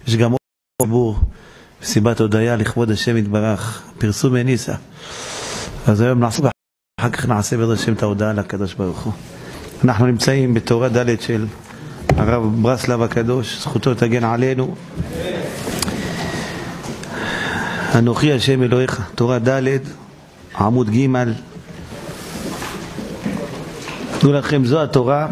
יש גם ציבור, סיבת הודיה לכבוד השם יתברך, פרסום מניסה. אז היום נעשה, אחר כך נעשה בעזרת השם את ההודעה לקדוש ברוך הוא. אנחנו נמצאים בתורה ד' של הרב ברסלב הקדוש, זכותו תגן עלינו. אנוכי השם אלוהיך, תורה ד' עמוד ג'. תנו לכם, זו התורה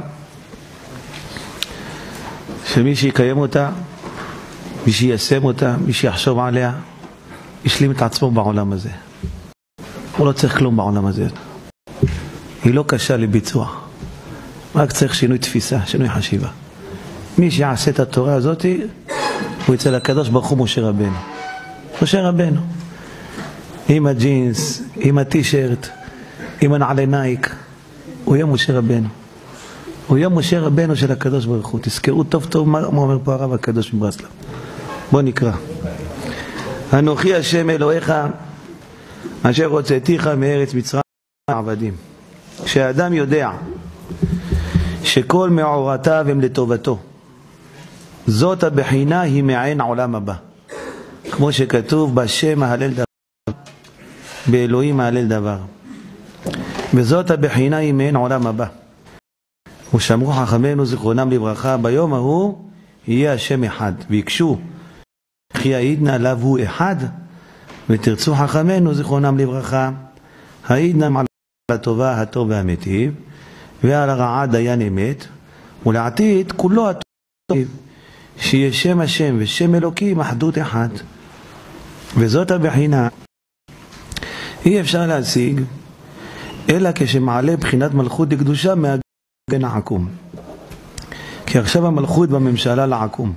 שמי שיקיים אותה, מי שיישם אותה, מי שיחשוב עליה, ישלים את עצמו בעולם הזה. הוא לא צריך כלום בעולם הזה. היא לא קשה לביצוע. רק צריך שינוי תפיסה, שינוי חשיבה. מי שיעשה את התורה הזאת, הוא יצא לקדוש ברוך הוא משה רבנו. משה רבנו. עם הג'ינס, עם הטישרט, עם הנעלי נייק. הוא יהיה משה רבנו. הוא יהיה משה רבנו של הקדוש ברוך הוא. תזכרו טוב טוב מה אומר פה הרב הקדוש מברסלב. בוא נקרא. אנוכי השם אלוהיך אשר הוצאתיך מארץ מצרים עבדים. כשאדם יודע שכל מעורתיו הם לטובתו, זאת הבחינה היא מעין עולם הבא. כמו שכתוב בשם ההלל דבר, באלוהים ההלל דבר. וזאת הבחינה היא מעין עולם הבא. ושמרו חכמינו זיכרונם לברכה, ביום ההוא יהיה השם אחד, ויקשו כי העידנא עליו הוא אחד, ותרצו חכמינו זיכרונם לברכה, העידנא על הטובה הטוב והמיטיב, ועל הרעה דיין אמת, ולעתיד כולו הטוב, שיהיה שם השם ושם אלוקים אחדות אחד. וזאת הבחינה אי אפשר להשיג אלא כשמעלה בחינת מלכות לקדושה מהגן העקום. כי עכשיו המלכות בממשלה לעקום.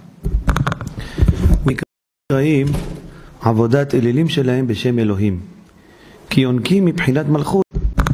נקראים עבודת אלילים שלהם בשם אלוהים, כי יונקים מבחינת מלכות.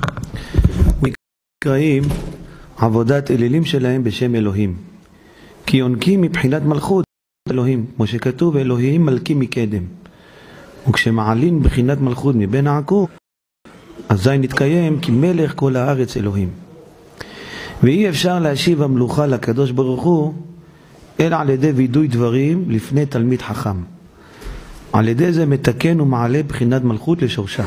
נקראים עבודת אלילים שלהם בשם אלוהים, כי יונקים מבחינת מלכות אלוהים, כמו שכתוב אלוהים מלכים מקדם. וכשמעלים בחינת מלכות מבין העקום, אזי נתקיים כי מלך כל הארץ אלוהים. ואי אפשר להשיב המלוכה לקדוש ברוך הוא אלא על ידי וידוי דברים לפני תלמיד חכם. על ידי זה מתקן ומעלה בחינת מלכות לשורשה.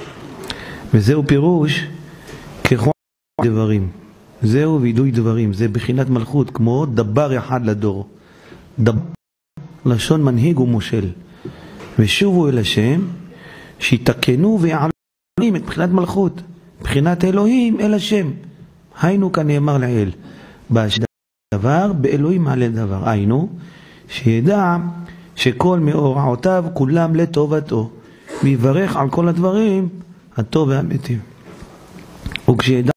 וזהו פירוש ככל דברים. זהו וידוי דברים, זה בחינת מלכות, כמו דבר אחד לדור. דבר, לשון מנהיג ומושל. ושובו אל השם, שיתקנו ויעלמים את בחינת מלכות, בחינת אלוהים אל השם. היינו כאן נאמר לאל, דבר באלוהים מעלה דבר. היינו, שידע שכל מאורעותיו כולם לטובתו, ויברך על כל הדברים הטוב והמיטיב. וכשידע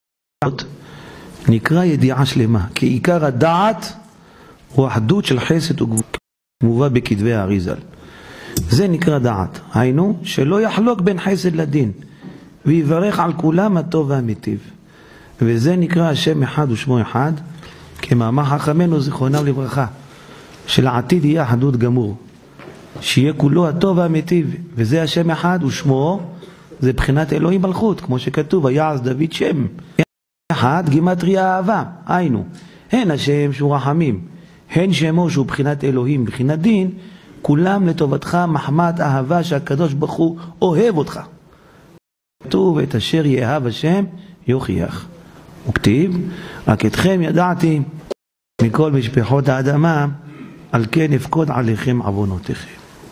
נקרא ידיעה שלמה, כי עיקר הדעת הוא אחדות של חסד ומובא בכתבי האריז"ל. זה נקרא דעת, היינו שלא יחלוק בין חסד לדין, ויברך על כולם הטוב והמיטיב. וזה נקרא השם אחד ושמו אחד, כמאמר חכמינו זיכרונם לברכה, שלעתיד יהיה אחדות גמור, שיהיה כולו הטוב והמיטיב. וזה השם אחד ושמו, זה בחינת אלוהים מלכות, כמו שכתוב ויעש דוד שם אחד גימטריה אהבה. היינו, הן השם שהוא רחמים, הן שמו שהוא בחינת אלוהים בחינת דין, כולם לטובתך מחמת אהבה שהקדוש ברוך הוא אוהב אותך. כתוב את אשר יאהב השם יוכיח. וכתיב רק אתכם ידעתי מכל משפחות האדמה, על כן אפקוד עליכם עוונותיכם.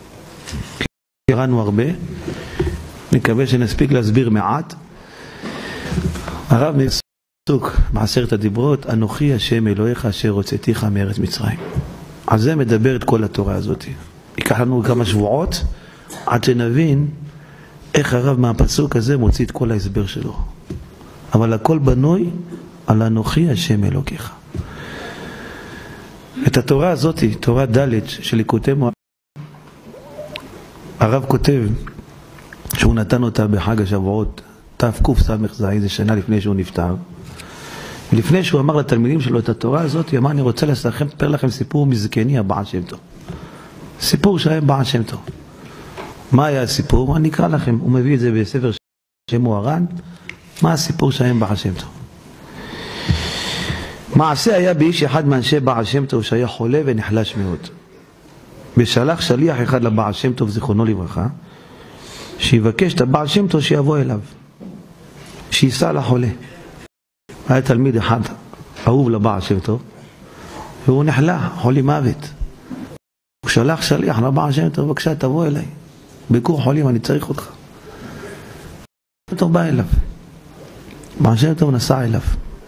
קראנו הרבה, מקווה שנספיק להסביר מעט. הרב פסוק בעשרת הדיברות, אנוכי השם אלוהיך אשר הוצאתיך מארץ מצרים. על זה מדברת כל התורה הזאת. ייקח לנו כמה שבועות עד שנבין איך הרב מהפסוק הזה מוציא את כל ההסבר שלו. אבל הכל בנוי על אנוכי השם אלוקיך. את התורה הזאת, תורה ד' של ליקוטי מוהר"ן, הרב כותב שהוא נתן אותה בחג השבועות תקס"ז, זה שנה לפני שהוא נפטר. ולפני שהוא אמר לתלמידים שלו את התורה הזאת, הוא אמר, אני רוצה לספר לכם סיפור מזקני הבעל שם טוב. סיפור שהיה בעל שם טוב. מה היה הסיפור? אני אקרא לכם. הוא מביא את זה בספר שם מוהר"ן. מה הסיפור שהיה בעל שם טוב? מעשה היה באיש אחד מאנשי בעל שם טוב שהיה חולה ונחלש מאוד. ושלח שליח אחד לבעל שם טוב זיכרונו לברכה, שיבקש את הבעל שם טוב שיבוא אליו, שיסע לחולה. היה תלמיד אחד אהוב לבעל שם טוב, והוא נחלה, חולי מוות. הוא שלח שליח לבעל שם טוב, בבקשה תבוא אליי, ביקור חולים, אני צריך אותך. שם טוב בא אליו, בעל שם טוב נסע אליו.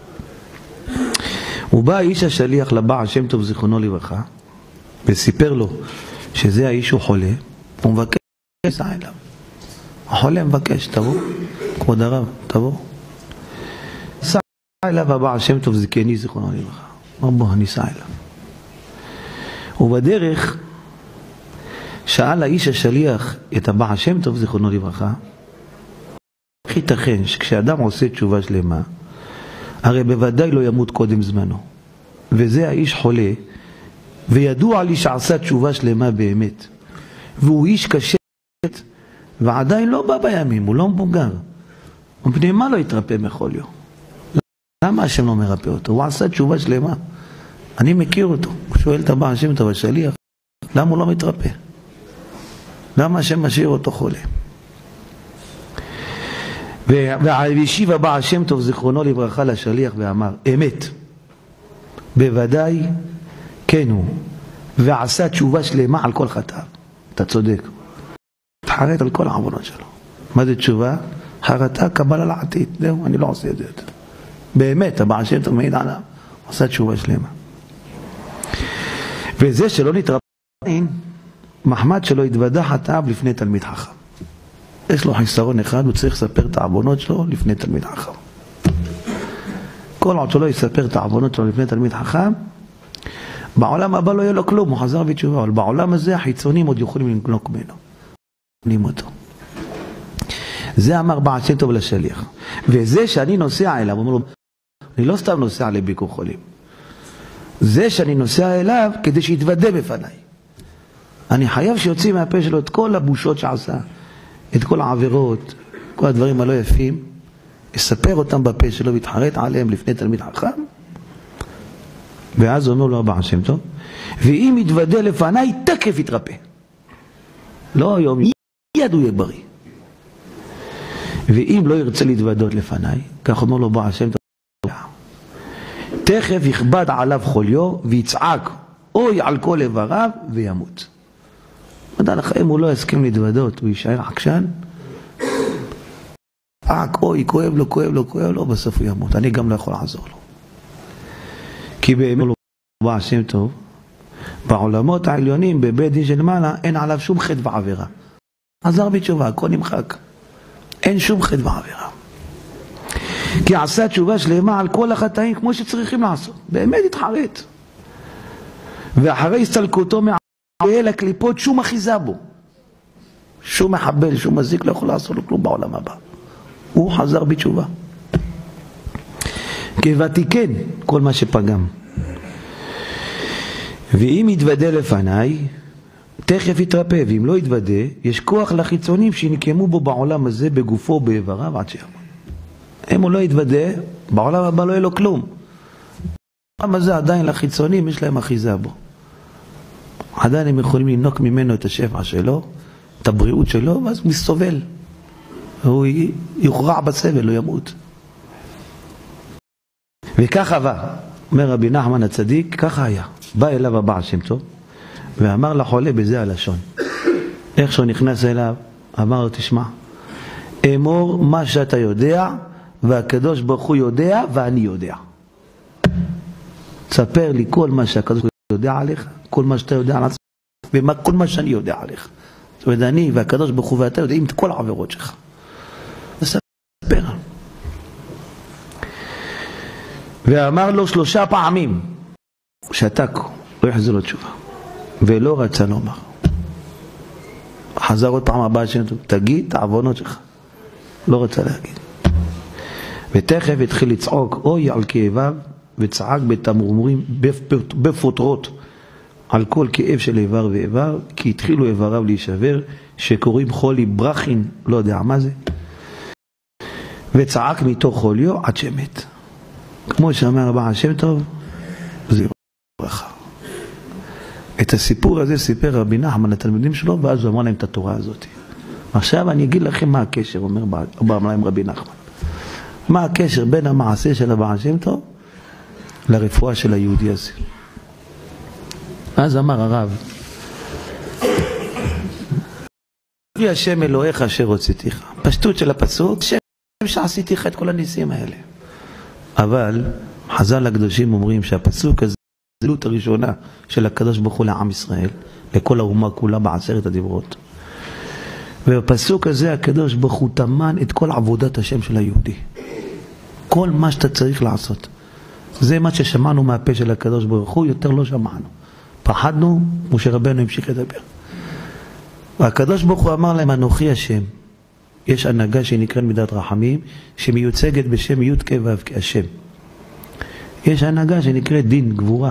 הוא בא איש השליח לבעל שם טוב זיכרונו לברכה, וסיפר לו שזה האיש הוא חולה, הוא מבקש נסע אליו. החולה מבקש, תבוא, כבוד הרב, תבוא. נסע אליו הבעל שם טוב זקני זיכרונו לברכה. אמר בוא, ניסע אליו. ובדרך שאל האיש השליח את הבעל שם טוב זיכרונו לברכה, איך ייתכן שכשאדם עושה תשובה שלמה, הרי בוודאי לא ימות קודם זמנו. וזה האיש חולה, וידוע לי שעשה תשובה שלמה באמת. והוא איש קשה, ועדיין לא בא בימים, הוא לא מבוגר. ומפני מה לא יתרפא מחוליו? למה השם לא מרפא אותו? הוא עשה תשובה שלמה. אני מכיר אותו. הוא שואל את הבעל שם טוב השליח, למה הוא לא מתרפא? למה השם משאיר אותו חולה? והשיב הבעל שם טוב זיכרונו לברכה לשליח ואמר, אמת, בוודאי כן הוא, ועשה תשובה שלמה על כל חטאיו. אתה צודק. התחרט על כל העוונות שלו. מה זה תשובה? חרטה קבלה לעתיד. זהו, אני לא עושה את זה יותר. באמת, הבעל שם טוב מעיד עליו, עשה תשובה שלמה. וזה שלא נתרפא, מחמד שלו התוודע חטאיו לפני תלמיד חכם. יש לו חיסרון אחד, הוא צריך לספר את העוונות שלו לפני תלמיד חכם. כל עוד שלא יספר את העוונות שלו לפני תלמיד חכם, בעולם הבא לא יהיה לו כלום, הוא חזר בתשובה, אבל בעולם הזה החיצונים עוד יכולים לנקנוק ממנו. נעים אותו. זה אמר בעל שם טוב לשליח. וזה שאני נוסע אליו, הוא אומר לו, אני לא סתם נוסע לביקור חולים. זה שאני נוסע אליו כדי שיתוודה בפניי. אני חייב שיוציא מהפה שלו את כל הבושות שעשה, את כל העבירות, כל הדברים הלא יפים, יספר אותם בפה שלו ויתחרט עליהם לפני תלמיד חכם. ואז הוא אומר לו הבעל שם טוב, ואם יתוודה לפניי תקף יתרפא. לא היום, יד הוא יהיה בריא. ואם לא ירצה להתוודות לפניי, כך אומר לו בעל שם טוב, תכף יכבד עליו חוליו ויצעק אוי על כל איבריו וימות. מדע לך, אם הוא לא יסכים להתוודות, הוא יישאר עקשן, אוי, כואב לו, בסוף הוא ימות. אני גם לא יכול לעזור לו. כי באמת בעל שם טוב, בעולמות העליונים, בבית דין של מעלה, אין עליו שום חטא ועבירה. עזר בתשובה, הכל נמחק. אין שום חטא ועבירה. כי עשה תשובה שלמה על כל החטאים כמו שצריכים לעשות. באמת התחרט. ואחרי הסתלקותו מהעל הקליפות, שום אחיזה בו. שום מחבל, שום מזיק לא יכול לעשות לו כלום בעולם הבא. הוא חזר בתשובה. כבתיקן כל מה שפגם. ואם יתוודה לפניי, תכף יתרפא, ואם לא יתוודה, יש כוח לחיצונים שנקיימו בו בעולם הזה בגופו באיבריו עד שימות. אם הוא לא יתוודה, בעולם הבא לא יהיה לו כלום. בעולם הזה עדיין לחיצונים יש להם אחיזה בו. עדיין הם יכולים לנוק ממנו את השפע שלו, את הבריאות שלו, ואז הוא מסתובל. הוא יוכרע בסבל, לא ימות. וככה בא, אומר רבי נחמן הצדיק, ככה היה. בא אליו הבעל שם טוב, ואמר לחולה בזה הלשון. איך שהוא נכנס אליו, אמר לו, תשמע, אמור מה שאתה יודע, והקדוש ברוך הוא יודע, ואני יודע. תספר לי כל מה שהקדוש ברוך הוא יודע עליך, כל מה שאתה יודע על עצמך, וכל מה שאני יודע עליך. זאת אומרת, אני והקדוש ברוך הוא ואתה יודעים את כל העבירות שלך. תספר. ואמר לו 3 פעמים, שתק, לא יחזיר לו תשובה. ולא רצה לומר. חזר עוד פעם הבאה שנתו, תגיד את העוונות שלך. לא רצה להגיד. ותכף התחיל לצעוק, אוי על כאביו, וצעק בתמרורים, בפוטרות, על כל כאב של איבר ואיבר, כי התחילו איבריו להישבר, שקוראים חולי ברכין, לא יודע מה זה, וצעק מתוך חוליו עד שמת. כמו שאמר הבעל שם טוב, זה ברכה. את הסיפור הזה סיפר רבי נחמן לתלמידים שלו, ואז הוא אמר להם את התורה הזאת. עכשיו אני אגיד לכם מה הקשר, אומר להם רבי נחמן. מה הקשר בין המעשה של הבעל שם טוב לרפואה של היהודי הזה. אז אמר הרב, אבי השם אלוהיך אשר הוצאתיך. פשטות של הפסוק, שם שעשיתיך את כל הניסים האלה. אבל חז"ל הקדושים אומרים שהפסוק הזה, הזלות הראשונה של הקדוש ברוך הוא לעם ישראל, לכל האומה כולה בעשרת הדיברות. ובפסוק הזה הקדוש ברוך הוא תמן את כל עבודת השם של היהודי. כל מה שאתה צריך לעשות. זה מה ששמענו מהפה של הקדוש ברוך הוא, יותר לא שמענו. פחדנו, משה רבנו המשיך לדבר. והקדוש ברוך הוא אמר להם, אנוכי השם. יש הנהגה שנקראת מידת רחמים, שמיוצגת בשם י' כ' ו' כהשם. יש הנהגה שנקראת דין, גבורה,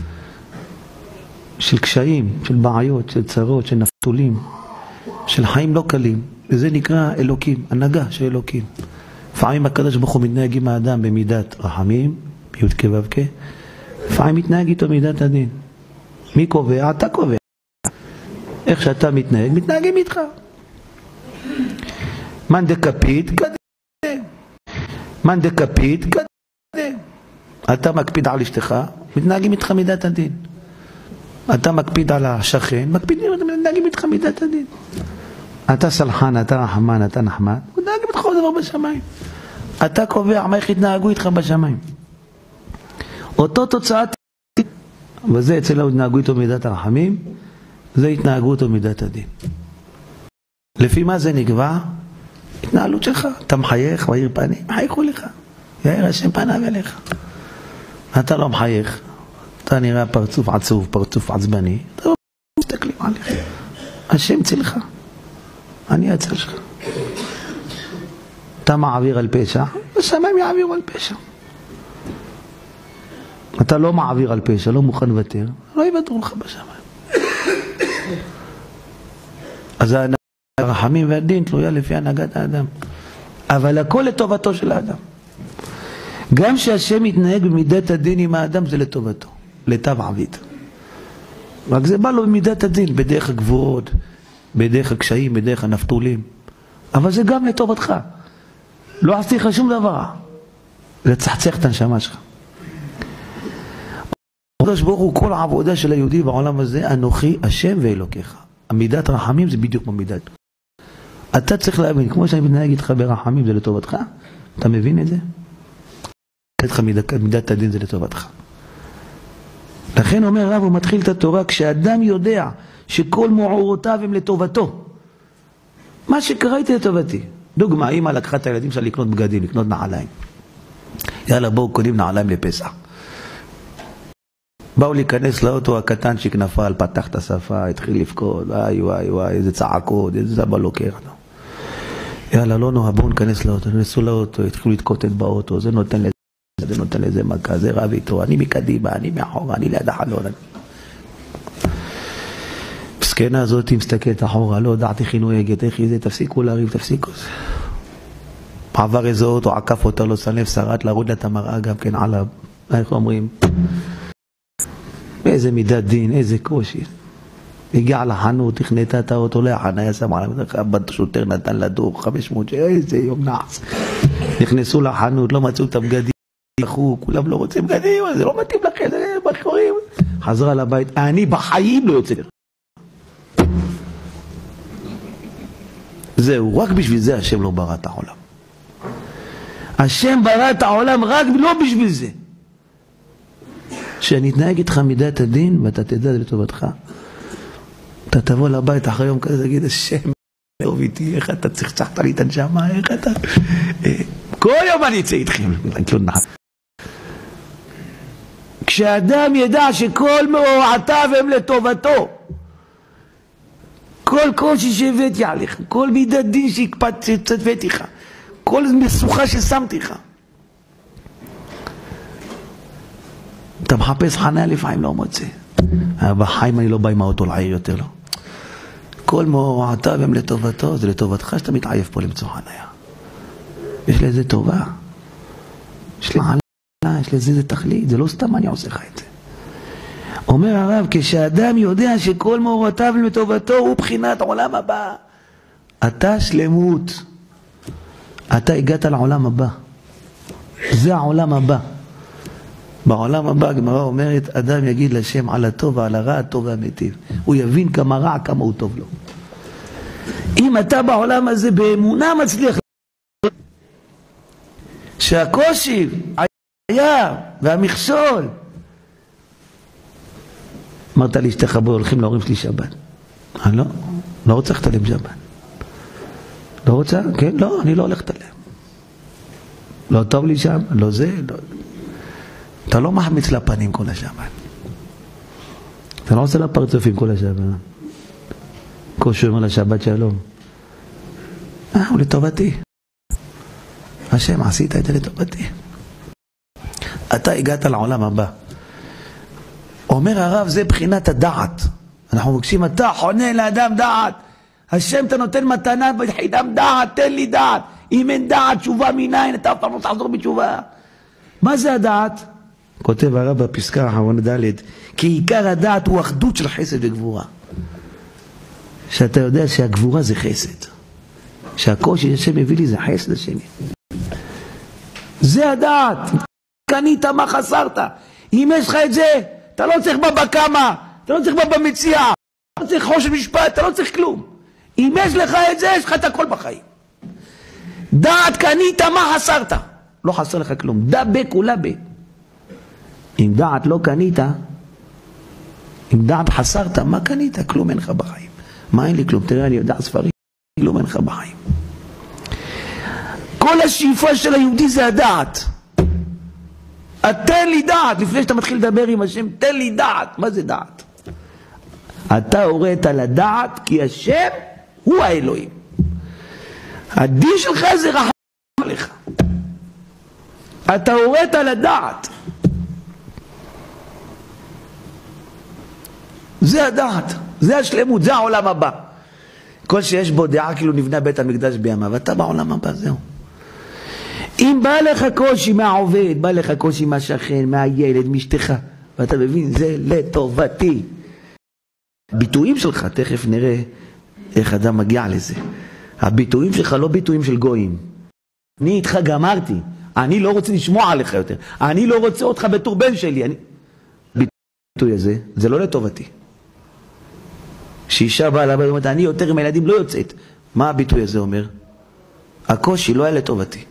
של קשיים, של בעיות, של צרות, של נפתולים, של חיים לא קלים. וזה נקרא אלוקים, הנהגה של אלוקים. לפעמים הקדוש ברוך הוא מתנהג עם האדם במידת רחמים, י' כ' ו' כ', לפעמים מתנהג איתו מידת הדין. מי קובע? אתה קובע. איך שאתה מתנהג, מתנהגים איתך. מן דקפיד, קדם. מן דקפיד, קדם. אתה מקפיד על אשתך, מתנהגים איתך מידת הדין. אתה מקפיד על השכן, מתנהגים איתך מידת הדין. אתה סלחן, אתה רחמן, אתה נחמד, מתנהגים איתך כל דבר בשמיים. אתה קובע מה איך יתנהגו איתך בשמיים. אותו תוצאה, וזה אצלנו התנהגו איתו מידת הרחמים, זה התנהגו איתו מידת הדין. לפי מה זה נקבע? התנהלות שלך. אתה מחייך, מאיר פנים, מחייכו לך. יאיר השם פניו אליך. אתה לא מחייך. אתה נראה פרצוף עצוב, פרצוף עצבני. אתה לא מסתכלים עליך. השם צילך. אני הצל שלך. אתה מעביר על פשע, השמיים יעבירו על פשע. אתה לא מעביר על פשע, לא מוכן לוותר, לא יוותרו לך בשמיים. אז הרחמים והדין תלויה לפי הנהגת האדם. אבל הכל לטובתו של האדם. גם שהשם מתנהג במידת הדין עם האדם זה לטובתו, לטב עביד. רק זה בא לו במידת הדין, בדרך הגבורות, בדרך הקשיים, בדרך הנפתולים. אבל זה גם לטובתך. לא עשיתי לך שום דבר. לצחצח את הנשמה שלך. הקדוש ברוך הוא, כל העבודה של היהודי בעולם הזה, אנוכי השם ואלוקיך. המידת רחמים זה בדיוק במידת. אתה צריך להבין, כמו שאני מתנהג איתך ברחמים זה לטובתך, אתה מבין את זה? מידת הדין זה לטובתך. לכן אומר רב, הוא מתחיל את התורה, כשאדם יודע שכל מעורותיו הם לטובתו. מה שקראתי לטובתי. דוגמה, אמא לקחה את הילדים שלה לקנות בגדים, לקנות נעליים. יאללה, בואו קונים נעליים לפסח. באו להיכנס לאוטו הקטן שכנפל, פתח את השפה, התחיל לפקוד, וואי, איזה צעקות, איזה זבה לוקח. יאללה, לא נועה, בואו נכנס לאוטו, נכנסו לאוטו, התחילו להתקוטט באוטו, זה נותן לזה, זה נותן לזה מכה, זה רב איתו, אני מקדימה, אני מאחורה, אני ליד החלון. הסקנה הזאת מסתכלת אחורה, לא דעתי חינויגת, איך זה, תפסיקו להריב, תפסיקו. עבר איזה אוטו, עקף אותה, לא סנף, שרת, להרוד לה את המראה גם כן עליו. איך אומרים? איזה מידת דין, איזה קושי. הגיע לחנות, הכנתה את האוטו לחניה, שם עליו, בת שוטר נתן לדוח, 500, איזה יום נעץ. נכנסו לחנות, לא מצאו את הבגדים, כולם לא רוצים בגדים, זה לא מתאים לכם, זה בחורים. חזרה לבית, אני בחיים לא יוצא. זהו, רק בשביל זה השם לא ברא את העולם. השם ברא את העולם רק לא בשביל זה. שאני אתנהג איתך מידת הדין ואתה תדע לטובתך. אתה תבוא לבית אחרי יום כזה, תגיד, השם אוהב איתי, איך אתה צחצחת לי את הנשמה, איך אתה... כל יום אני אצא איתכם. כשאדם ידע שכל מאורעותיו הם לטובתו, כל קושי שהבאתי עליך, כל מידת דין שהצטוויתי לך, כל משוכה ששמתי לך, אתה מחפש חניה לפעמים לא מוצא. בחיים אני לא בא עם האוטו לעיר יותר, לא. כל מאורעותיו הם לטובתו, זה לטובתך שאתה מתעייף פה למצוא חניה. יש לזה טובה. יש לזה תכלית, זה לא סתם אני עושה לך את זה. אומר הרב, כשאדם יודע שכל מאורותיו לטובתו הוא בחינת עולם הבא, אתה שלמות, אתה הגעת לעולם הבא, זה העולם הבא. בעולם הבא הגמרא אומרת, אדם יגיד לשם על הטוב ועל הרע, הטוב והמיטיב. הוא יבין כמה רע, כמה הוא טוב לו. אם אתה בעולם הזה באמונה מצליח, שהקושי היה והמכשול, אמרת לי אשתך בואי הולכים להורים שלי שבת. אני לא רוצה ללכת עליהם שבת. לא רוצה? כן? לא, אני לא הולכת עליהם. לא טוב לי שם, לא זה, לא. אתה לא מחמיץ לפנים כל השבת. אתה לא עושה לפרצופים כל השבת. קושי אומר לשבת שלום. הוא לטובתי. השם, עשית את זה לטובתי. אתה הגעת לעולם הבא. אומר הרב, זה בחינת הדעת. אנחנו מבקשים, אתה חונה לאדם דעת. השם, אתה נותן מתנה ביחידם דעת, תן לי דעת. אם אין דעת, תשובה מניין, אתה אף פעם לא תחזור בתשובה. מה זה הדעת? כותב הרב בפסקה האחרונה ד', כי עיקר הדעת הוא אחדות של חסד וגבורה. שאתה יודע שהגבורה זה חסד. שהקושי השם מביא לי זה חסד השני. זה הדעת. קנית מה חסרת. אם יש לך את זה, אתה לא צריך בבא קמא, אתה לא צריך בבא מציאה, אתה לא צריך חושן משפט, אתה לא צריך כלום. אם יש לך את זה, יש לך את הכל בחיים. דעת קנית מה חסרת. לא חסר לך כלום. דבק כולה ב. אם דעת לא קנית, אם דעת חסרת, מה קנית? כלום אין לך בחיים. מה אין לי כלום? תראה, אני יודע ספרים, כלום אין לך בחיים. כל השאיפה של היהודי זה הדעת. תן לי דעת, לפני שאתה מתחיל לדבר עם השם, תן לי דעת. מה זה דעת? אתה הורית לדעת כי השם הוא האלוהים. הדין שלך זה רחם עליך. אתה הורית לדעת. זה הדעת, זה השלמות, זה העולם הבא. כל שיש בו דעה כאילו נבנה בית המקדש בימיו, ואתה בעולם הבא, זהו. אם בא לך קושי מהעובד, בא לך קושי מהשכן, מהילד, מאשתך, ואתה מבין, זה לטובתי. ביטויים שלך, תכף נראה איך אדם מגיע לזה. הביטויים שלך לא ביטויים של גויים. אני איתך גמרתי, אני לא רוצה לשמוע עליך יותר, אני לא רוצה אותך בתור בן שלי. ביטוי הזה, זה לא לטובתי. שאישה באה לבית ואומרת, אני יותר עם הילדים לא יוצאת. מה הביטוי הזה אומר? הקושי לא היה לטובתי.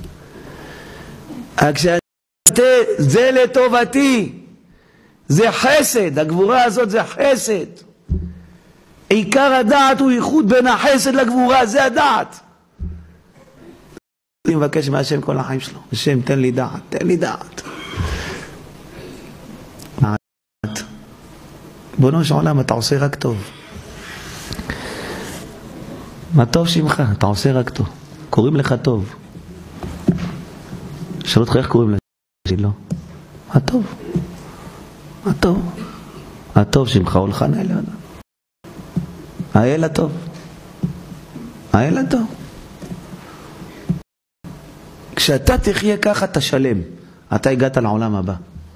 זה לטובתי, זה חסד, הגבורה הזאת זה חסד. עיקר הדעת הוא ייחוד בין החסד לגבורה, זה הדעת. אני מבקש מהשם כל החיים שלו, השם תן לי דעת, תן לי דעת. בונו של עולם, אתה עושה רק טוב. מה טוב שמך? אתה עושה רק טוב. קוראים לך טוב. שאלו אותך איך קוראים לך? לא. מה טוב? מה טוב? הטוב שמך הולך נעלה. האל הטוב. האל הטוב. כשאתה תחיה ככה אתה שלם. אתה הגעת לעולם הבא.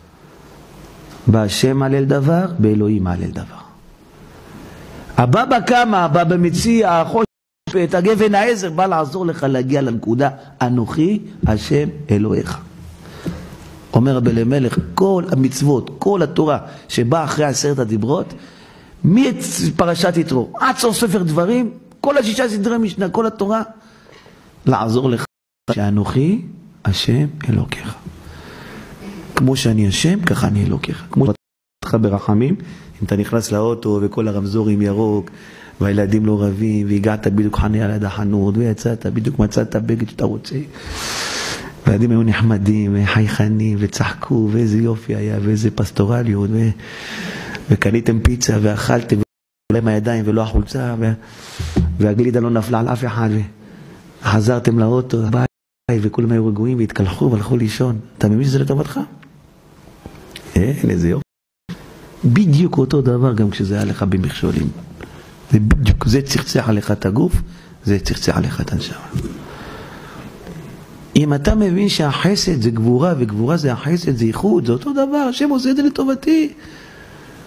בהשם מעלל דבר, באלוהים מעלל דבר. הבבא קמא, הבבא מציע, החושן משפט, הגבן העזר בא לעזור לך להגיע לנקודה, אנוכי השם אלוהיך. אומר רבי אלימלך, כל המצוות, כל התורה שבאה אחרי 10 הדיברות, מפרשת יתרו עד סוף ספר דברים, כל 6 סדרי משנה, כל התורה, לעזור לך שאנוכי השם אלוהיך. כמו שאני השם, ככה אני אלוקיך. כמו שאתה ברחמים, אם אתה נכנס לאוטו וכל הרמזורים ירוק, והילדים לא רבים, והגעת בדיוק חניה ליד החנות, ויצאת, בדיוק מצאת בגד שאתה רוצה. והילדים היו נחמדים, וחייכנים, וצחקו, ואיזה יופי היה, ואיזה פסטורליות, וקניתם פיצה, ואכלתם, ולהם הידיים ולא החולצה, והגלידה לא נפלה על אף אחד, וחזרתם לאוטו, וכולם היו רגועים, והתקלחו, והלכו לישון. אתה מבין שזה לטובתך? איזה יופי. בדיוק אותו דבר גם כשזה היה לך במכשולים. זה בדיוק, זה צחצח עליך את הגוף, זה צחצח עליך את הנשמה. אם אתה מבין שהחסד זה גבורה, וגבורה זה החסד, זה ייחוד, זה אותו דבר, השם עושה את זה לטובתי.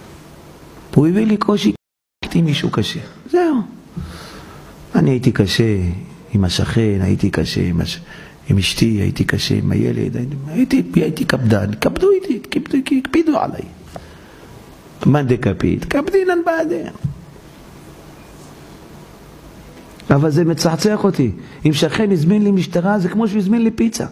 הוא הביא לי קושי, הייתי מישהו קשה. זהו. אני הייתי קשה עם השכן, הייתי קשה עם אשתי, הייתי קשה עם הילד, הייתי קפדן, קפדו איתי, הקפידו עליי. מן דקפיד, קפדינן בעדן. אבל זה מצחצח אותי. אם שכן הזמין לי משטרה, זה כמו שהוא הזמין לי פיצה.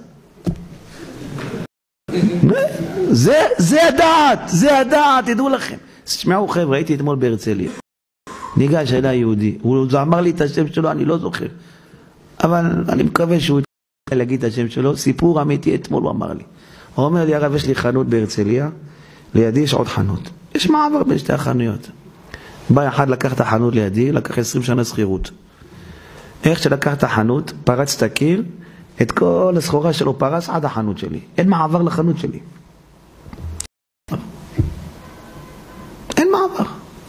זה הדעת, זה הדעת, תדעו לכם. תשמעו חבר'ה, הייתי אתמול בהרצליה. ניגש אליי יהודי, הוא אמר לי את השם שלו, אני לא זוכר. אבל אני מקווה שהוא יתחיל להגיד את השם שלו. סיפור אמיתי, אתמול הוא אמר לי. הוא אומר לי, הרב, יש לי חנות בהרצליה, לידי יש עוד חנות. יש מעבר בין שתי החנויות. בא אחד לקח את החנות לידי, לקח 20 שנה שכירות. איך שלקח את החנות, פרץ את הקיר, את כל הסחורה שלו פרס עד החנות שלי. אין מעבר לחנות שלי. אין מעבר.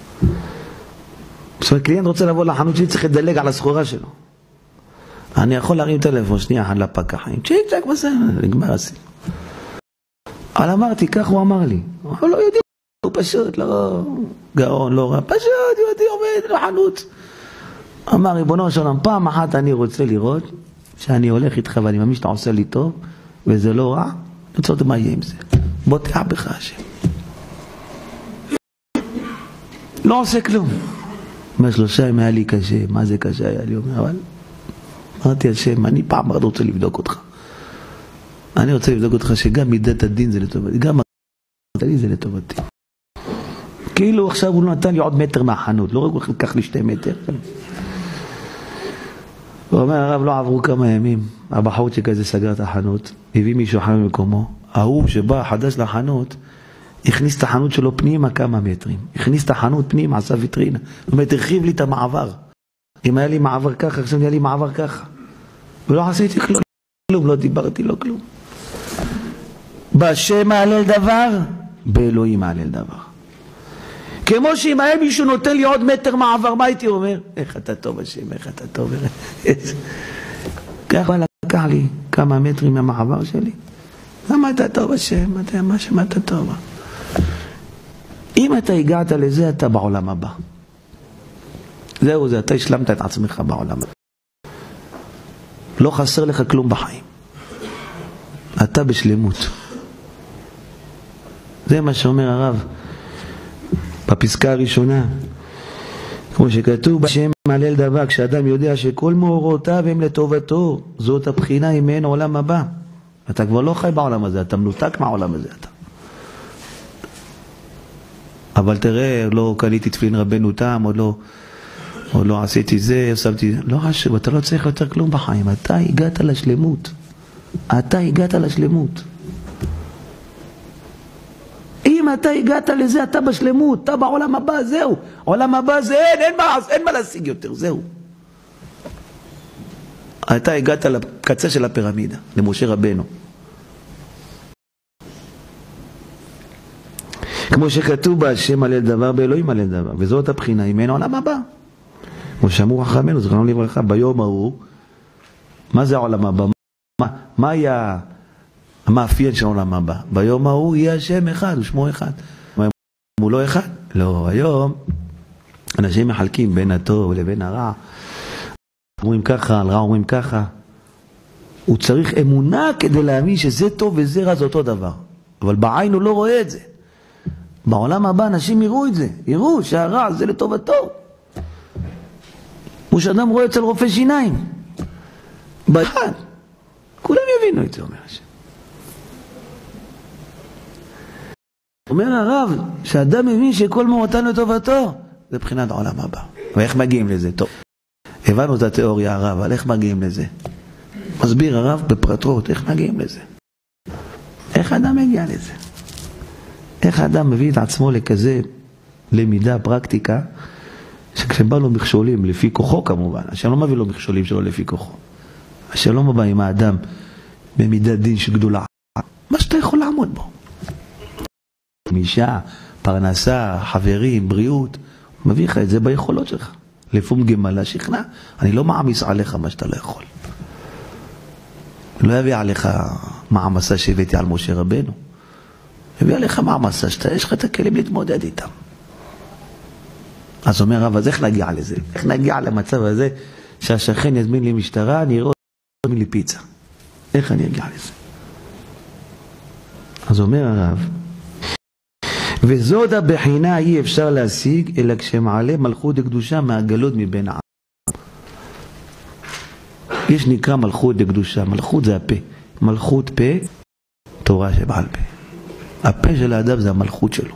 כשקליינט רוצה לבוא לחנות שלי, צריך לדלג על הסחורה שלו. אני יכול להרים טלפון, שנייה אחת לפקח. צ'יק צ'ק בסדר, נגמר הסיפור. אבל אמרתי, כך הוא אמר לי. הוא לא יודע, הוא פשוט, לא גאון, לא רע. פשוט, יהודי עובד לחנות. אמר, ריבונו של עולם, פעם אחת אני רוצה לראות שאני הולך איתך ואני מאמין שאתה עושה לי טוב, וזה לא רע, אני רוצה לדעת מה יהיה עם זה. בוטח בך השם. לא עושה כלום. אומר, 3 ימים היה לי קשה, מה זה קשה היה לי? אומר, אבל אמרתי השם, אני פעם אחת רוצה לבדוק אותך. אני רוצה לבדוק אותך שגם מידת הדין זה לטובתי, גם מידת הדין זה לטובתי. כאילו עכשיו הוא נתן לי עוד מטר מהחנות, לא רק הוא לקח לי 2 מטר. הוא אומר, הרב, לא עברו כמה ימים, הבחורצ'יק הזה סגר את החנות, הביא מישהו אחר במקומו, ההוא שבא חדש לחנות, הכניס את החנות שלו פנימה כמה מטרים, הכניס את החנות פנימה, עשה ויטרינה, זאת אומרת, הרחיב לי את המעבר. אם היה לי מעבר ככה, עכשיו היה לי מעבר ככה. ולא עשיתי כלום, לא דיברתי, לא כלום. בשם מעלל דבר, באלוהים מעלל דבר. כמו שאם היה מישהו נותן לי עוד מטר מעבר, מה הייתי אומר? איך אתה טוב השם, איך אתה טוב. ככה לקח לי כמה מטרים מהמעבר שלי. למה אתה טוב השם, אתה מה שמה אתה טוב. אם אתה הגעת לזה, אתה בעולם הבא. זהו זה, אתה השלמת את עצמך בעולם הבא. לא חסר לך כלום בחיים. אתה בשלמות. זה מה שאומר הרב. בפסקה הראשונה, כמו שכתוב, בשם מעלל דבר, כשאדם יודע שכל מאורותיו הם לטובתו, זאת הבחינה אם אין עולם הבא. אתה כבר לא חי בעולם הזה, אתה מנותק מהעולם הזה. אתה. אבל תראה, לא קניתי תפילין רבנו תם, או לא עשיתי זה, לא חשוב, אתה לא צריך יותר כלום בחיים, אתה הגעת לשלמות. אתה הגעת לשלמות. אם אתה הגעת לזה, אתה בשלמות, אתה בעולם הבא, זהו. עולם הבא זה אין מה להשיג יותר, זהו. אתה הגעת לקצה של הפירמידה, למשה רבנו. כמו שכתוב בה, השם מלא דבר, באלוהים מלא דבר. וזאת הבחינה, אם אין עולם הבא. כמו שאמרו חכמינו, זכרנו לברכה, ביום ההוא, מה זה העולם הבא? מה היה המאפיין של העולם הבא? ביום ההוא יהיה השם אחד, ושמו אחד. הוא לא אחד? לא, היום אנשים מחלקים בין הטוב לבין הרע. אומרים ככה, על רע אומרים ככה. הוא צריך אמונה כדי להאמין שזה טוב וזה רע, זה אותו דבר. אבל בעין הוא לא רואה את זה. בעולם הבא אנשים יראו את זה, יראו שהרע זה לטובתו. הוא שאדם רואה אצל רופא שיניים. באחד. כולם יבינו את זה, אומר השם. אומר הרב, שאדם מבין שכל מאורתן לטובתו, זה בחינת העולם הבא. ואיך מגיעים לזה? טוב. הבנו את התיאוריה הרב, אבל איך מגיעים לזה? מסביר הרב בפרטות, איך מגיעים לזה? איך אדם מגיע לזה? איך האדם מביא את עצמו לכזה למידה, פרקטיקה, שכשבא לו מכשולים, לפי כוחו כמובן, השם לא מביא לו מכשולים שלו לפי כוחו. השם לא מבא עם האדם במידת דין שגדולה. מה שאתה יכול לעמוד בו. מישה, פרנסה, חברים, בריאות, מביא לך את זה ביכולות שלך. לפום גמלה שכנע, אני לא מעמיס עליך מה שאתה לא יכול. לא יביא עליך מעמסה שהבאתי על משה רבנו. הביא עליך מעמסה שאתה, יש לך את הכלים להתמודד איתם. אז אומר רב, אז איך נגיע לזה? איך נגיע למצב הזה שהשכן יזמין לי משטרה, אני אראה יזמין לי פיצה? איך אני אגיע לזה? אז אומר הרב, וזאת הבחינה אי אפשר להשיג אלא כשמעלה מלכות דקדושה מהגלות מבין העם. יש נקרא מלכות דקדושה, מלכות זה הפה, מלכות פה, תורה שבעל פה. הפה של האדם זה המלכות שלו.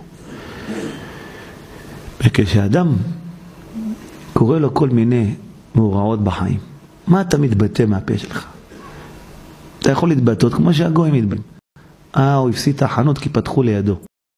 וכשאדם קורא לו כל מיני מאורעות בחיים, מה אתה מתבטא מהפה שלך? אתה יכול להתבטאות כמו שהגויים מתבטאים. הוא הפסיד את החנות כי פתחו לידו.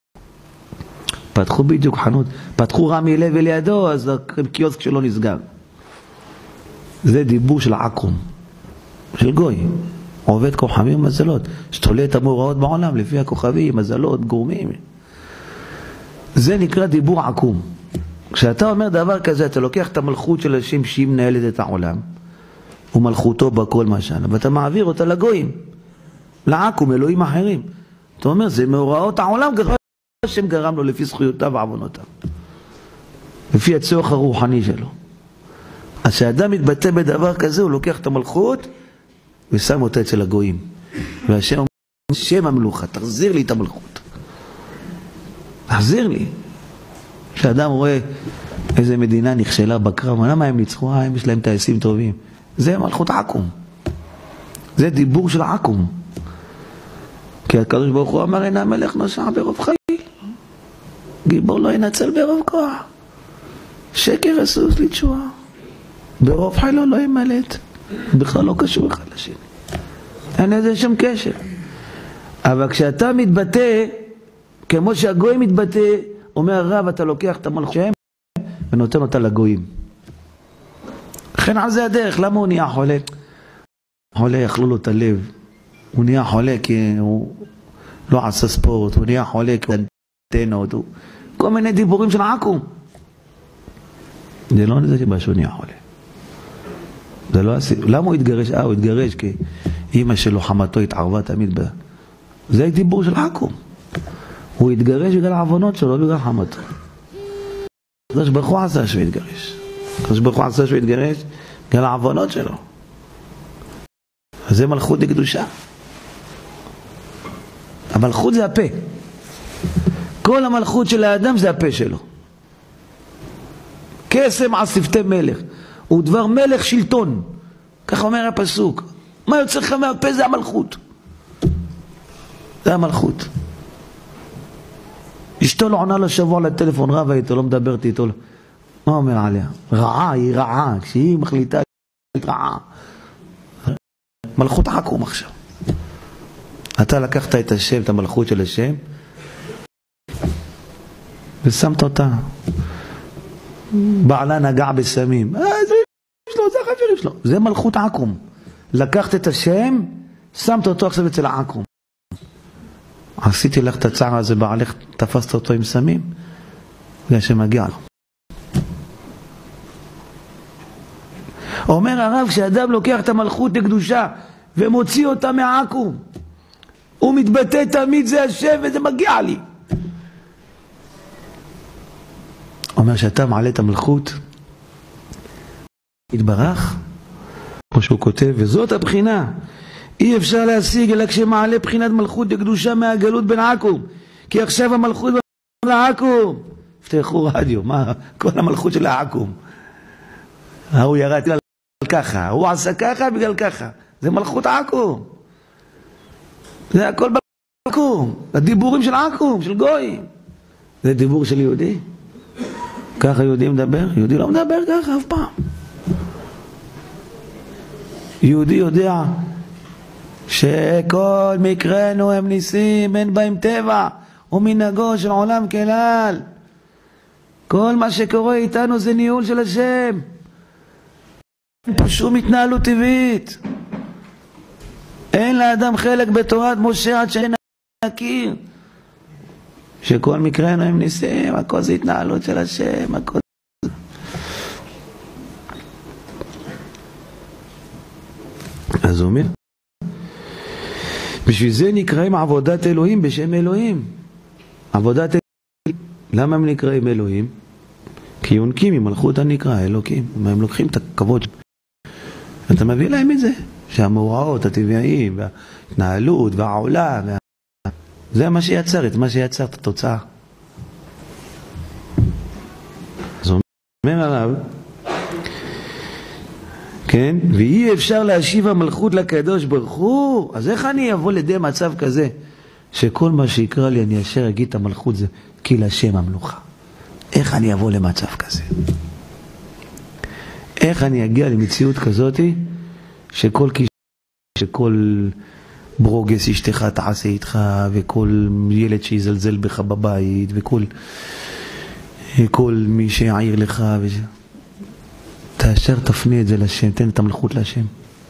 פתחו בדיוק חנות, פתחו רמי לוי לידו, אז הקיוסק שלו נסגר. זה דיבור של עקום, של גוי. עובד כוכבים ומזלות, שתולה את המאורעות בעולם לפי הכוכבים, מזלות, גורמים. זה נקרא דיבור עקום. כשאתה אומר דבר כזה, אתה לוקח את המלכות של השם שהיא מנהלת את העולם, ומלכותו בכל משל, ואתה מעביר אותה לגויים, לעקום, אלוהים אחרים. אתה אומר, זה מאורעות העולם, ככה השם גרם לו לפי זכויותיו ועוונותיו, לפי הצורך הרוחני שלו. אז כשאדם מתבטא בדבר כזה, הוא לוקח את המלכות ושם אותה אצל הגויים. והשם אומר, שם המלוכה, תחזיר לי את המלכות. תחזיר לי. כשאדם רואה איזה מדינה נכשלה בקרב, למה הם ניצחו? הם יש להם טייסים טובים. זה מלכות עקום. זה דיבור של עקום. כי הקדוש ברוך הוא אמר, אין המלך נוסע ברוב חיל. גיבור לא ינצל ברוב כוח. שקר הסוס לתשועה. ברוב חילו לא ימלט. בכלל לא קשור אחד לשני. אין איזה שם קשר. אבל כשאתה מתבטא, כמו שהגויים מתבטא, אומר הרב, אתה לוקח את המלכות שהם ונותן אותה לגויים. לכן על זה הדרך. למה הוא נהיה חולה? חולה יאכלו לו את הלב. הוא נהיה חולה כי הוא לא עשה ספורט. הוא נהיה חולה כי הוא אנטנות. כל מיני דיבורים של עקום. זה לא נזה שבא שהוא נהיה חולה. זה לא עשי. למה הוא התגרש? הוא התגרש כי אמא שלו חמתו התערבה תמיד זה דיבור של עקום. הוא התגרש בגלל העוונות שלו, לא בגלל חמתו. הקדוש ברוך הוא עשה שהוא התגרש. הקדוש ברוך הוא עשה שהוא התגרש בגלל העוונות שלו. אז זה מלכות דקדושה. המלכות זה הפה. כל המלכות של האדם זה הפה שלו. קסם על שפתי מלך. הוא דבר מלך שלטון. כך אומר הפסוק. מה יוצא לך מהפה? זה המלכות. זה המלכות. אשתו לא עונה לו שבוע לטלפון, רבה איתו, לא מדברת איתו. מה אומר עליה? רעה, היא רעה. כשהיא מחליטה, היא רעה. מלכות עקום עכשיו. אתה לקחת את השם, את המלכות של השם, ושמת אותה. בעלה נגע בסמים. זה שלו, זה החברים שלו. זה מלכות עקום. לקחת את השם, שמת אותו עכשיו אצל העקום. עשיתי לך את הצער הזה, בעלך תפסת אותו עם סמים, זה שמגיע לו. אומר הרב, כשאדם לוקח את המלכות לקדושה ומוציא אותה מהעקום, הוא מתבטא תמיד זה השם וזה מגיע לי. אומר שאתה מעלה את המלכות, התברך, כמו שהוא כותב, וזאת הבחינה. אי אפשר להשיג אלא כשמעלה בחינת מלכות דקדושה מהגלות בין עקום. כי עכשיו המלכות לעקום. פתחו רדיו, מה? כל המלכות של העקום. הוא ירד בגלל ככה, הוא עשה ככה בגלל ככה. זה מלכות עקום. זה הכל בעקום. הדיבורים של עקום, של גויים. זה דיבור של יהודי. ככה יהודי מדבר? יהודי לא מדבר ככה אף פעם. יהודי יודע שכל מקרנו הם ניסים, אין בהם טבע, ומנהגו של עולם כלל. כל מה שקורה איתנו זה ניהול של השם. אין פה שום התנהלות טבעית. אין לאדם חלק בתורת משה עד שאין נכיר. שכל מקרנו הם ניסים, הכל זה התנהלות של השם, הכל. אז הוא אומר, בשביל זה נקראים עבודת אלוהים בשם אלוהים. עבודת אלוהים. למה הם נקראים אלוהים? כי יונקים ממלכות הנקרא, אלוקים. הם לוקחים את הכבוד. אתה מביא להם את זה, שהמאורעות, הטבעיים, וההתנהלות, והעולם, זה מה שיצר, את מה שיצר את התוצאה. אז אומר עליו, כן? ואי אפשר להשיב המלכות לקדוש ברוך הוא, אז איך אני אבוא לידי מצב כזה, שכל מה שיקרא לי אני אשר אגיד את המלכות זה כי להשם המלוכה? איך אני אבוא למצב כזה? איך אני אגיע למציאות כזאת שכל ברוגס אשתך תעשה איתך, וכל ילד שיזלזל בך בבית, וכל מי שיעיר לך, תאשר תפנה את זה לשם, תן את המלכות לשם.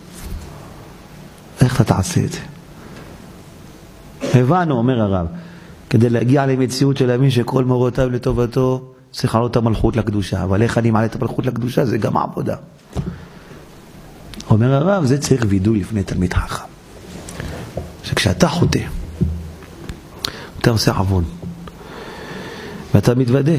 איך אתה תעשה את זה? הבנו, אומר הרב, כדי להגיע למציאות של להבין שכל מורותיו לטובתו, צריך לעלות את המלכות לקדושה. אבל איך אני מעלה את המלכות לקדושה? זה גם עבודה. אומר הרב, זה צריך וידוי לפני תלמיד חכם. שכשאתה חוטא, אתה עושה עוון, ואתה מתוודה.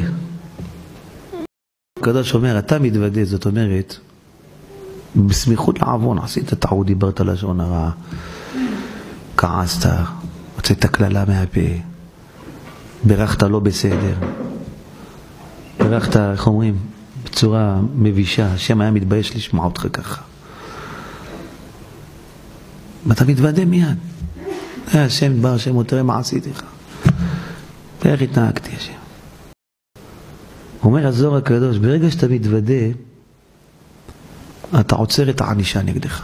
הקדוש אומר, אתה מתוודה, זאת אומרת, בסמיכות לעוון, עשית טעות, דיברת לשון הרע, כעסת, הוצאת כללה מהפה, ברכת לא בסדר, ברכת, איך אומרים, בצורה מבישה, השם היה מתבייש לשמוע אותך ככה. ואתה מתוודה מיד. השם בא, השם תראה מה עשיתי לך. ואיך התנהגתי השם. אומר הזוהר הקדוש, ברגע שאתה מתוודה, אתה עוצר את הענישה נגדך.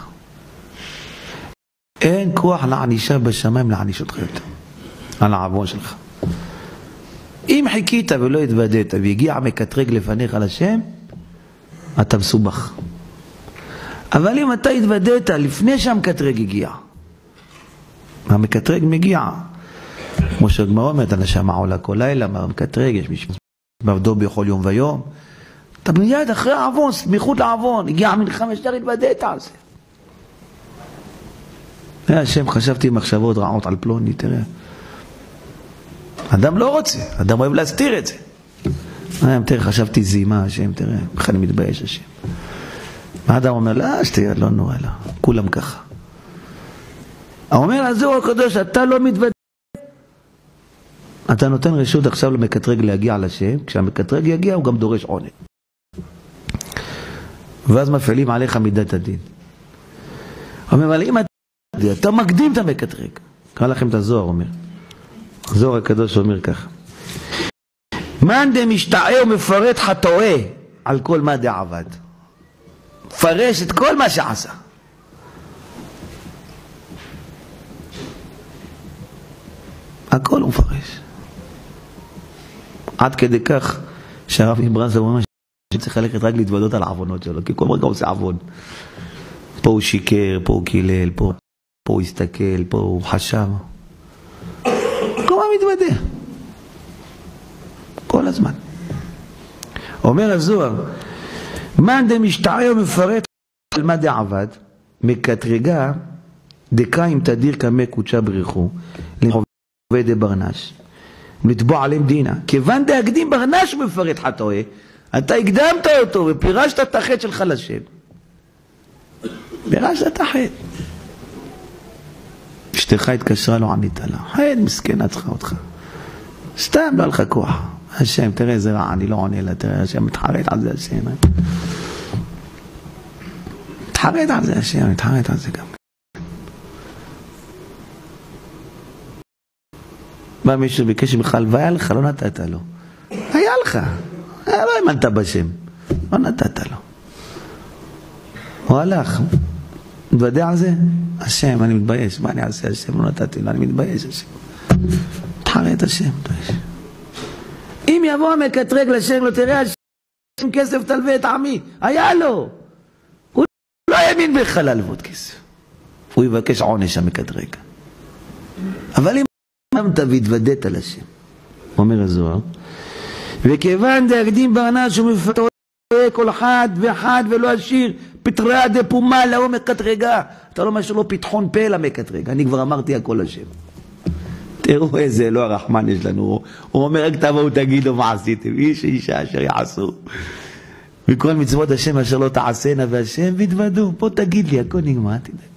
אין כוח לענישה בשמיים לעניש אותך יותר, על העוון שלך. אם חיכית ולא התוודית והגיע מקטרג לפניך לשם, אתה מסובך. אבל אם אתה התוודית לפני שהמקטרג הגיע, המקטרג מגיע, כמו שהגמרא אומרת, הנשמה עולה כל לילה, המקטרג, יש מישהו בעבדו בכל יום ויום, אתה מיד אחרי העוון, סמיכות לעוון, הגיע מלחמה, ישר התוודית על זה. השם, חשבתי מחשבות רעות על פלוני, תראה. אדם לא רוצה, אדם אוהב להסתיר את זה. תראה, חשבתי זימה, השם, תראה, איך אני מתבייש השם. האדם אומר, לא, שתהיה, לא נורא, לא, כולם ככה. אומר, הזוהר הקדוש, אתה לא מתוודה. אתה נותן רשות עכשיו למקטרג להגיע לשם, כשהמקטרג יגיע הוא גם דורש עונש. ואז מפעילים עליך מידת הדין. אומר, אבל אם אתה מקדים את המקטרג, קרא לכם את הזוהר, אומר. הזוהר הקדוש אומר ככה. מאן דמשתעה ומפרט חטואה על כל מה דעבד. פרש את כל מה שעשה. הכל הוא מפרש. עד כדי כך שהרב מברסלב אומר שצריך ללכת רק להתוודות על העוונות שלו, כי כל רגע הוא עושה עוון. פה הוא שיקר, פה הוא קילל, פה הוא הסתכל, פה הוא חשב. כל מה מתוודה. כל הזמן. אומר הזוהר, מאן דמשתעה ומפרט על מה דעבד, מקטרגה דקאים תדיר כמה קודשה בריחו, לעובד ברנש, לתבוע עליהם דינה. כיוון דהקדים ברנש ומפרט חטואה, אתה הקדמת אותו ופירשת את החטא שלך לשם. פירשת את החטא. אשתך התקשרה, לא ענית לה. חטא מסכנה צריכה אותך. סתם לא לך כוח. השם, תראה איזה רע, אני לא עונה לה, תראה, השם מתחרט על זה, השם. מתחרט על זה, השם, מתחרט על זה גם. בא מישהו ביקש בכלל, והיה לך, לא נתת לו. היה לך, לא האמנת בשם, לא נתת לו. הוא הלך, מתוודע על זה, השם, אני מתבייש, מה אני אעשה, השם, לא נתתי לו, אני מתבייש, השם. מתחרט השם, מתבייש. אם יבוא המקטרג לשם, לא תראה השם כסף תלווה את עמי, היה לו. הוא לא האמין בך להלוות כסף. הוא יבקש עונש המקטרג. אבל אם אמרת והתוודית על השם, אומר הזוהר, וכיוון דהקדים ברנש ומפרט כל אחד ואחד ולא עשיר, פטרה דפומה לאו מקטרגה. אתה לא משהו לו פתחון פה למקטרג, אני כבר אמרתי הכל השם. תראו איזה אלוה הרחמן יש לנו. הוא אומר רק תבואו תגידו מה עשיתם, איש ואישה אשר יעשו וכל מצוות השם אשר לא תעשינה, והשם והתוודו. פה תגיד לי, הכל נגמר, תדאג.